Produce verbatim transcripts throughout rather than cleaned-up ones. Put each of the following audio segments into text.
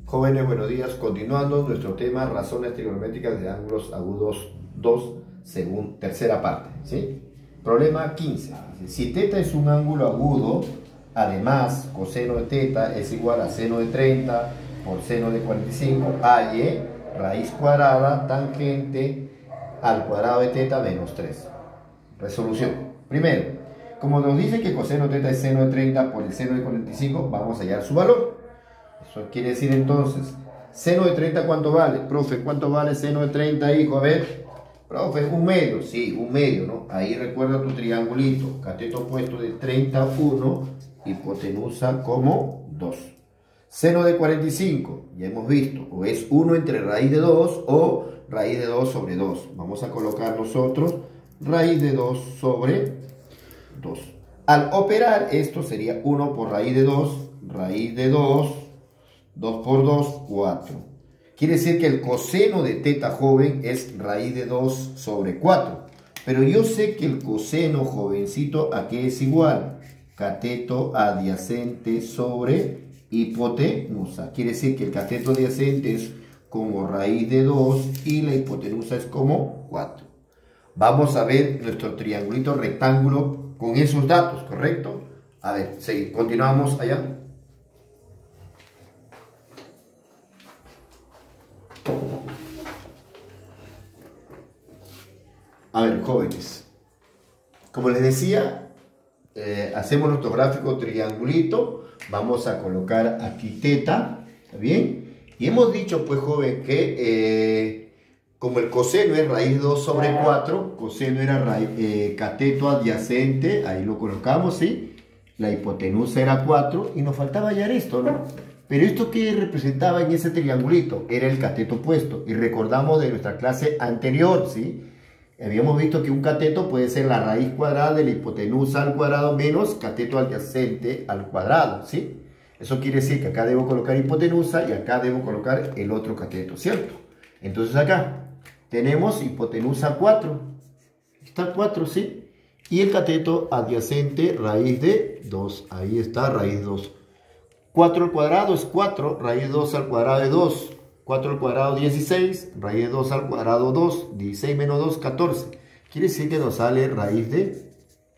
Jóvenes, buenos días. Continuando nuestro tema, razones trigonométricas de ángulos agudos dos, según tercera parte, ¿sí? Problema quince. Si θ es un ángulo agudo, además, coseno de θ es igual a seno de treinta por seno de cuarenta y cinco, halle raíz cuadrada tangente al cuadrado de θ menos tres. Resolución. Primero, como nos dice que coseno de θ es seno de treinta por el seno de cuarenta y cinco, vamos a hallar su valor. Eso quiere decir entonces, seno de treinta, ¿cuánto vale? Profe, ¿cuánto vale seno de treinta, hijo? A ver, profe, un medio, sí, un medio, ¿no? Ahí recuerda tu triangulito, cateto opuesto de treinta, uno, hipotenusa como dos. Seno de cuarenta y cinco, ya hemos visto, o es uno entre raíz de dos o raíz de dos sobre dos. Vamos a colocar nosotros raíz de dos sobre dos. Al operar esto sería uno por raíz de dos, raíz de dos, dos por dos, cuatro. Quiere decir que el coseno de θ joven es raíz de dos sobre cuatro. Pero yo sé que el coseno jovencito, ¿a qué es igual? Cateto adyacente sobre hipotenusa. Quiere decir que el cateto adyacente es como raíz de dos y la hipotenusa es como cuatro. Vamos a ver nuestro triangulito rectángulo con esos datos, ¿correcto? A ver, sí, continuamos allá. A ver, jóvenes, como les decía, eh, hacemos nuestro gráfico triangulito, vamos a colocar aquí θ, ¿está bien? Y hemos dicho, pues, joven, que eh, como el coseno es raíz de dos sobre cuatro, coseno era raíz, eh, cateto adyacente, ahí lo colocamos, ¿sí? La hipotenusa era cuatro y nos faltaba hallar esto, ¿no? Pero esto que representaba en ese triangulito era el cateto opuesto. Y recordamos de nuestra clase anterior, ¿sí? Habíamos visto que un cateto puede ser la raíz cuadrada de la hipotenusa al cuadrado menos cateto adyacente al cuadrado, ¿sí? Eso quiere decir que acá debo colocar hipotenusa y acá debo colocar el otro cateto, ¿cierto? Entonces acá tenemos hipotenusa cuatro. Está cuatro, ¿sí? Y el cateto adyacente raíz de dos. Ahí está, raíz dos. cuatro al cuadrado es cuatro, raíz de dos al cuadrado de dos. cuatro al cuadrado, dieciséis, raíz de dos al cuadrado, dos. dieciséis menos dos, catorce. Quiere decir que nos sale raíz de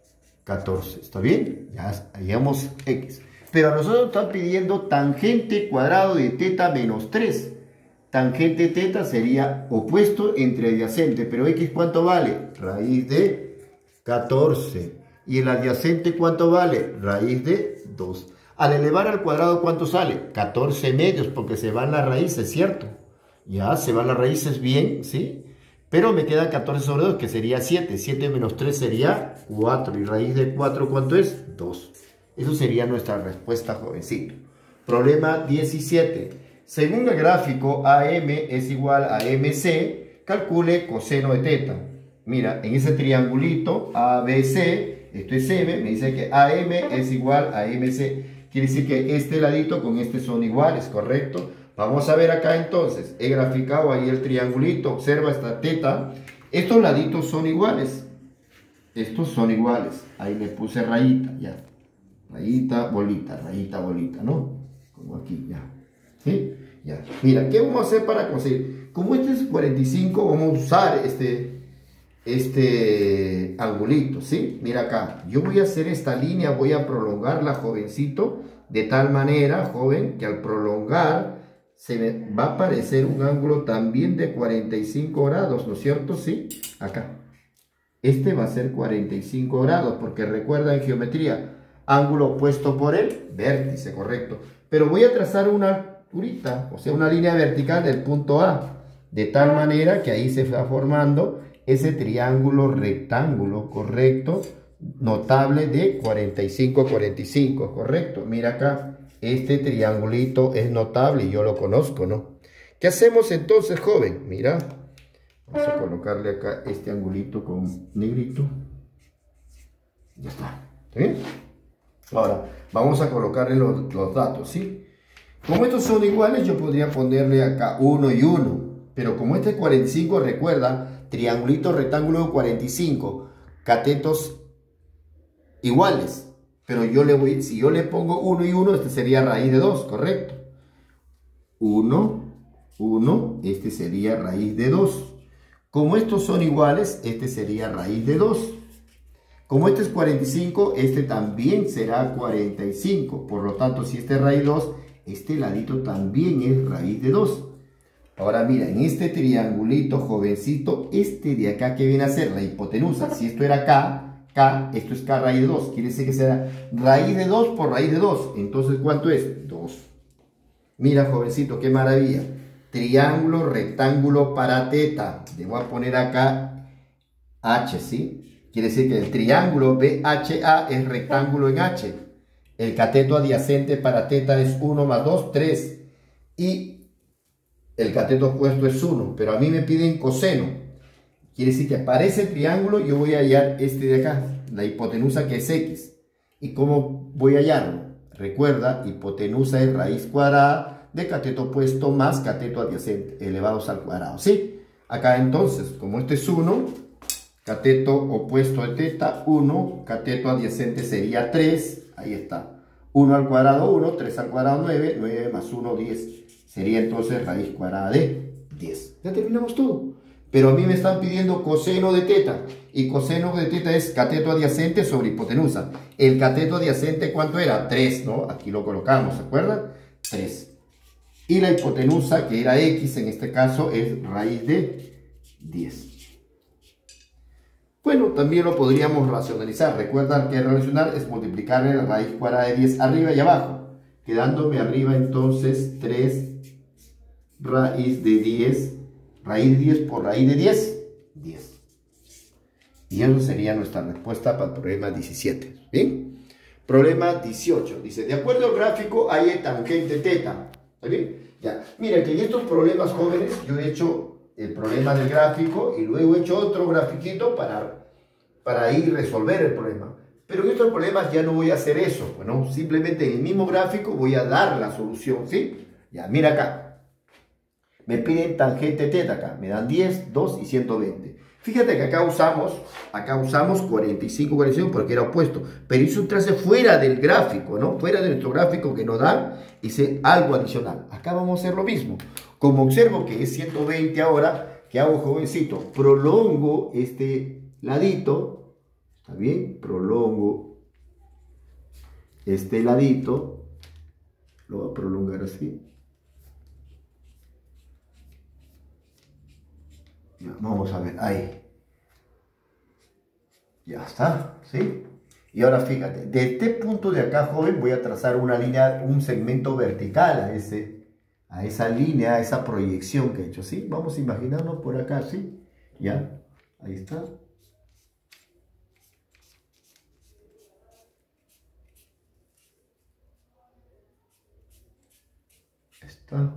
catorce. ¿Está bien? Ya hallamos X. Pero a nosotros nos están pidiendo tangente cuadrado de θ menos tres. Tangente θ sería opuesto entre adyacente. Pero X, ¿cuánto vale? Raíz de catorce. ¿Y el adyacente cuánto vale? Raíz de dos. Al elevar al cuadrado, ¿cuánto sale? catorce medios, porque se van las raíces, ¿cierto? Ya, se van las raíces bien, ¿sí? Pero me queda catorce sobre dos, que sería siete. siete menos tres sería cuatro. ¿Y raíz de cuatro cuánto es? dos. Eso sería nuestra respuesta, jovencito. Problema diecisiete. Según el gráfico A M es igual a M C, calcule coseno de θ. Mira, en ese triangulito A B C, esto es M, me dice que A M es igual a M C. Quiere decir que este ladito con este son iguales, ¿correcto? Vamos a ver acá entonces. He graficado ahí el triangulito. Observa esta θ. Estos laditos son iguales. Estos son iguales. Ahí le puse rayita, ya. Rayita, bolita, rayita, bolita, ¿no? Como aquí, ya. ¿Sí? Ya. Mira, ¿qué vamos a hacer para conseguir? Como este es cuarenta y cinco, vamos a usar este... este angulito, ¿sí? Mira acá, yo voy a hacer esta línea, voy a prolongarla, jovencito, de tal manera, joven, que al prolongar se me va a aparecer un ángulo también de cuarenta y cinco grados, ¿no es cierto? Sí, acá. Este va a ser cuarenta y cinco grados, porque recuerda en geometría, ángulo opuesto por el vértice, correcto. Pero voy a trazar una alturita, o sea, una línea vertical del punto A, de tal manera que ahí se va formando ese triángulo rectángulo, correcto, notable de cuarenta y cinco, cuarenta y cinco, correcto. Mira acá, este triangulito es notable y yo lo conozco, ¿no? ¿Qué hacemos entonces, joven? Mira, vamos a colocarle acá este angulito con negrito. Ya está, ¿sí? Ahora, vamos a colocarle los, los datos, ¿sí? Como estos son iguales, yo podría ponerle acá uno y uno, pero como este es cuarenta y cinco, recuerda, triangulito rectángulo cuarenta y cinco, catetos iguales, pero yo le voy, si yo le pongo uno y uno, este sería raíz de dos, correcto. uno, uno, este sería raíz de dos. Como estos son iguales, este sería raíz de dos. Como este es cuarenta y cinco, este también será cuarenta y cinco. Por lo tanto, si este es raíz de dos, este ladito también es raíz de dos. Ahora mira, en este triangulito jovencito, este de acá, ¿qué viene a ser? La hipotenusa. Si esto era K, K, esto es K raíz de dos. Quiere decir que será raíz de dos por raíz de dos. Entonces, ¿cuánto es? dos. Mira, jovencito, qué maravilla. Triángulo rectángulo para teta. Le voy a poner acá H, ¿sí? Quiere decir que el triángulo B H A es rectángulo en H. El cateto adyacente para teta es uno más dos, tres. Y el cateto opuesto es uno. Pero a mí me piden coseno. Quiere decir que para ese triángulo yo voy a hallar este de acá, la hipotenusa, que es X. ¿Y cómo voy a hallarlo? Recuerda, hipotenusa es raíz cuadrada de cateto opuesto más cateto adyacente elevados al cuadrado, ¿sí? Acá entonces, como este es uno, cateto opuesto de teta, uno, cateto adyacente sería tres, ahí está. uno al cuadrado, uno, tres al cuadrado, nueve, nueve más uno, diez. Sería entonces raíz cuadrada de diez. Ya terminamos todo. Pero a mí me están pidiendo coseno de teta. Y coseno de teta es cateto adyacente sobre hipotenusa. El cateto adyacente, ¿cuánto era? tres, ¿no? Aquí lo colocamos, ¿se acuerdan? tres. Y la hipotenusa, que era X en este caso, es raíz de diez. Bueno, también lo podríamos racionalizar. Recuerdan que relacionar es multiplicar la raíz cuadrada de diez arriba y abajo. Quedándome arriba entonces tres raíz de diez. Raíz de diez por raíz de diez, diez. Y eso sería nuestra respuesta para el problema diecisiete. ¿Bien? Problema dieciocho. Dice, de acuerdo al gráfico, hay tangente teta. ¿Está bien? Ya. Miren que en estos problemas, jóvenes, yo he hecho el problema del gráfico y luego he hecho otro grafiquito para, para ir a resolver el problema. Pero en estos problemas ya no voy a hacer eso. Bueno, simplemente en el mismo gráfico voy a dar la solución, ¿sí? Ya, mira acá. Me piden tangente teta acá. Me dan diez, dos y ciento veinte. Fíjate que acá usamos, acá usamos cuarenta y cinco, cuarenta y cinco porque era opuesto. Pero hice un trace fuera del gráfico, ¿no? Fuera de nuestro gráfico que nos da, hice algo adicional. Acá vamos a hacer lo mismo. Como observo que es ciento veinte ahora, ¿qué hago, jovencito? Prolongo este ladito. ¿Está bien? Prolongo este ladito. Lo voy a prolongar así. Ya, vamos a ver, ahí. Ya está, ¿sí? Y ahora fíjate, de este punto de acá, joven, voy a trazar una línea, un segmento vertical a, ese, a esa línea, a esa proyección que he hecho, ¿sí? Vamos a imaginarnos por acá, ¿sí? Ya, ahí está. Está.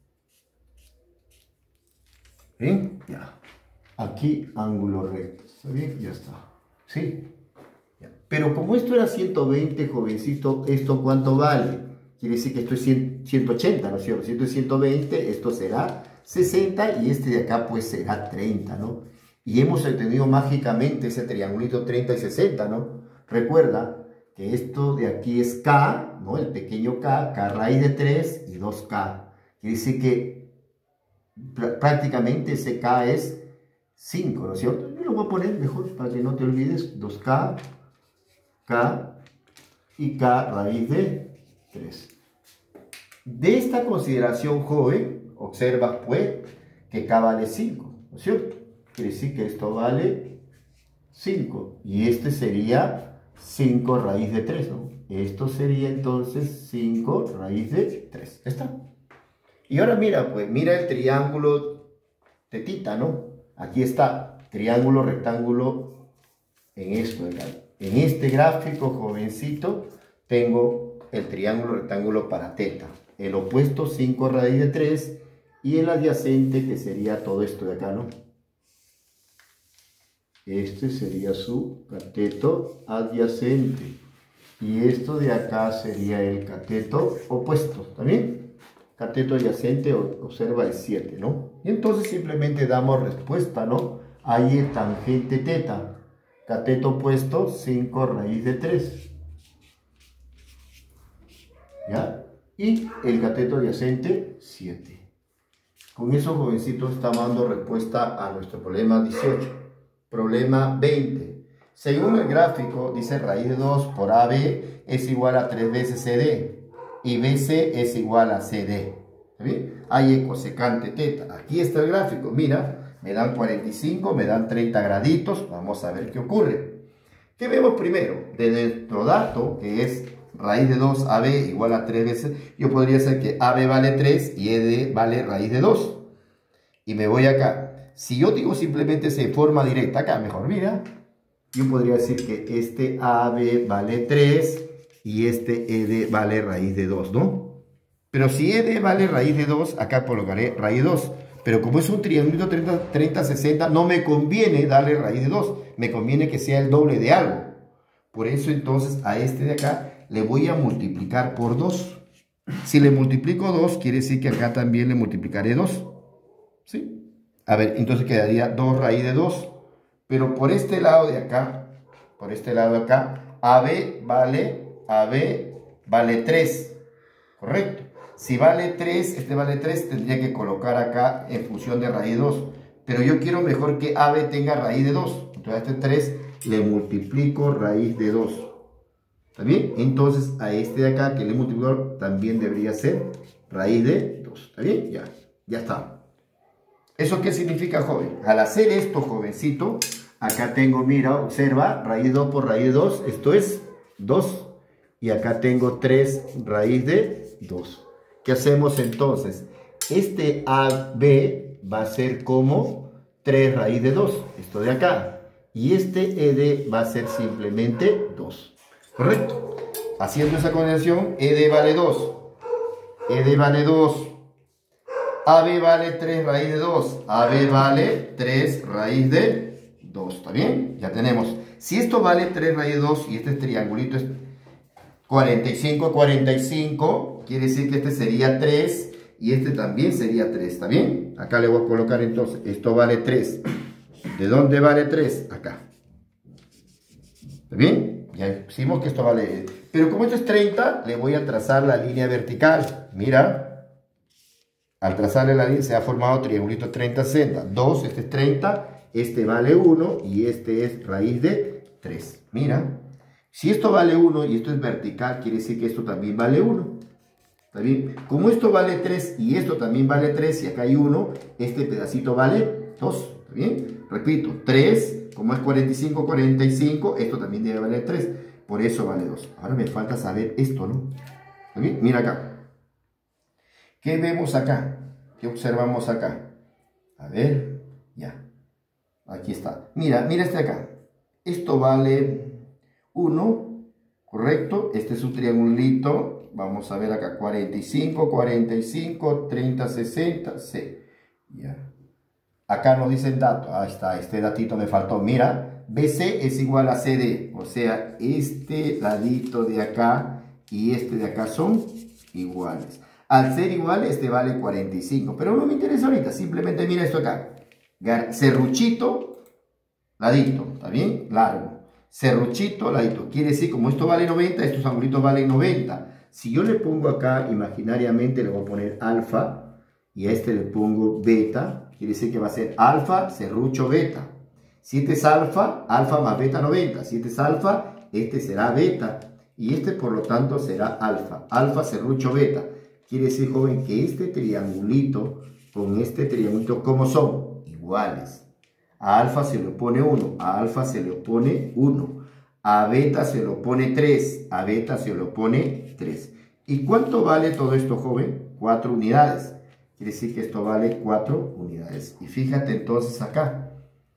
¿Bien? Ya. Aquí ángulo recto. ¿Está bien? Ya está. ¿Sí? Ya. Pero como esto era ciento veinte, jovencito, ¿esto cuánto vale? Quiere decir que esto es ciento ochenta, ¿no es cierto? Si esto es ciento veinte, esto será sesenta y este de acá pues será treinta, ¿no? Y hemos obtenido mágicamente ese triangulito treinta y sesenta, ¿no? Recuerda que esto de aquí es K, ¿no? El pequeño K, K raíz de tres y dos K. Quiere decir que prácticamente ese K es cinco, ¿no es cierto? Yo lo voy a poner mejor para que no te olvides. dos K, K y K raíz de tres. De esta consideración, joven, observa pues que K vale cinco, ¿no es cierto? Quiere decir que esto vale cinco y este sería cinco raíz de tres, ¿no? Esto sería entonces cinco raíz de tres. ¿Está? Y ahora mira, pues mira el triángulo tetita, ¿no? Aquí está, triángulo, rectángulo, en esto, ¿verdad? En este gráfico, jovencito, tengo el triángulo, rectángulo para teta. El opuesto, cinco raíz de tres, y el adyacente, que sería todo esto de acá, ¿no? Este sería su cateto adyacente. Y esto de acá sería el cateto opuesto, ¿está bien? Cateto adyacente, observa el siete, ¿no? Y entonces simplemente damos respuesta, ¿no? Hay tangente teta. Cateto opuesto, cinco raíz de tres. ¿Ya? y el cateto adyacente siete. Con eso, jovencitos, estamos dando respuesta a nuestro problema dieciocho. Problema veinte. Según el gráfico, dice raíz de dos por A B es igual a tres veces C D y B C es igual a C D. ¿Está bien? Hay ecosecante teta. Aquí está el gráfico. Mira, me dan cuarenta y cinco, me dan treinta graditos. Vamos a ver qué ocurre. ¿Qué vemos primero? De nuestro dato, que es raíz de dos A B igual a tres veces, yo podría hacer que A B vale tres y E D vale raíz de dos. Y me voy acá. Si yo digo simplemente de forma directa, acá mejor, mira, yo podría decir que este A B vale tres y este E D vale raíz de dos, ¿no? Pero si E D vale raíz de dos, acá colocaré raíz de dos. Pero como es un triángulo treinta sesenta, no me conviene darle raíz de dos. Me conviene que sea el doble de algo. Por eso entonces a este de acá le voy a multiplicar por dos. Si le multiplico dos, quiere decir que acá también le multiplicaré dos. ¿Sí? A ver, entonces quedaría dos raíz de dos. Pero por este lado de acá, por este lado de acá, A B vale, A B vale tres. ¿Correcto? Si vale tres, este vale tres, tendría que colocar acá en función de raíz de dos. Pero yo quiero mejor que A B tenga raíz de dos. Entonces a este tres le multiplico raíz de dos. ¿Está bien? Entonces a este de acá que le multiplico también debería ser raíz de dos. ¿Está bien? Ya, ya está. ¿Eso qué significa, joven? Al hacer esto, jovencito, acá tengo, mira, observa, raíz de dos por raíz de dos, esto es dos. Y acá tengo tres raíz de dos. ¿Qué hacemos entonces? Este A B va a ser como tres raíz de dos, esto de acá. Y este E D va a ser simplemente dos. ¿Correcto? Haciendo esa combinación, E D vale dos. E D vale dos. A B vale tres raíz de dos. A B vale tres raíz de dos. ¿Está bien? Ya tenemos. Si esto vale tres raíz de dos y este triangulito es cuarenta y cinco, cuarenta y cinco, quiere decir que este sería tres y este también sería tres. ¿Está bien? Acá le voy a colocar entonces, esto vale tres. ¿De dónde vale tres? Acá. ¿Está bien? Ya pusimos que esto vale. Pero como esto es treinta, le voy a trazar la línea vertical. Mira. Al trazarle la línea se ha formado triangulito treinta sesenta. dos, este es treinta, este vale uno y este es raíz de tres. Mira. Si esto vale uno y esto es vertical, quiere decir que esto también vale uno. ¿Está bien? Como esto vale tres y esto también vale tres y acá hay uno, este pedacito vale dos. ¿Está bien? Repito, tres, como es cuarenta y cinco, cuarenta y cinco, esto también debe valer tres. Por eso vale dos. Ahora me falta saber esto, ¿no? ¿Está bien? Mira acá. ¿Qué vemos acá? ¿Qué observamos acá? A ver, ya. Aquí está. Mira, mira este acá. Esto vale uno, ¿correcto? Este es un triangulito. Vamos a ver acá. cuarenta y cinco, cuarenta y cinco, treinta, sesenta, C. Ya. Acá nos dicen datos. Ahí está, este datito me faltó. Mira, B C es igual a C D. O sea, este ladito de acá y este de acá son iguales. Al ser igual, este vale cuarenta y cinco. Pero no me interesa ahorita. Simplemente mira esto acá. Serruchito, ladito. ¿Está bien? Largo. Serruchito, ladito. Quiere decir, como esto vale noventa, estos angulitos valen noventa. Si yo le pongo acá, imaginariamente le voy a poner alfa. Y a este le pongo beta. Quiere decir que va a ser alfa, serrucho, beta. Si este es alfa, alfa más beta noventa. Si este es alfa, este será beta. Y este, por lo tanto, será alfa. Alfa, serrucho, beta. Quiere decir, joven, que este triangulito con este triangulito, ¿cómo son? Iguales. A alfa se le opone uno, a alfa se le opone uno, a beta se le opone tres, a beta se le opone tres. ¿Y cuánto vale todo esto, joven? cuatro unidades. Quiere decir que esto vale cuatro unidades. Y fíjate entonces acá.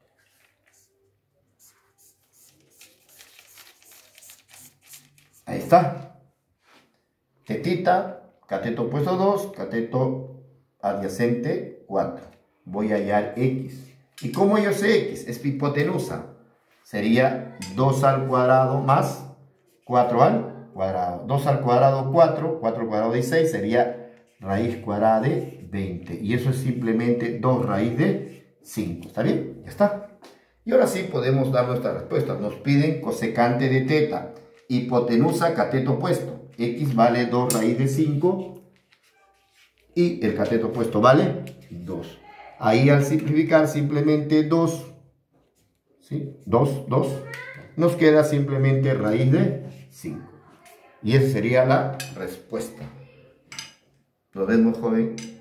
Ahí está. Tetita. Cateto opuesto dos, cateto adyacente cuatro. Voy a hallar X. ¿Y cómo yo sé X? Es hipotenusa. Sería dos al cuadrado más cuatro al cuadrado. dos al cuadrado, cuatro. cuatro al cuadrado, dieciséis. Sería raíz cuadrada de veinte. Y eso es simplemente dos raíz de cinco. ¿Está bien? Ya está. Y ahora sí podemos dar nuestra respuesta. Nos piden cosecante de teta. Hipotenusa, cateto opuesto. x vale dos raíz de cinco y el cateto opuesto vale dos. Ahí al simplificar simplemente dos, ¿sí? dos, dos, nos queda simplemente raíz de cinco. Y esa sería la respuesta. ¿Lo ves, muy joven?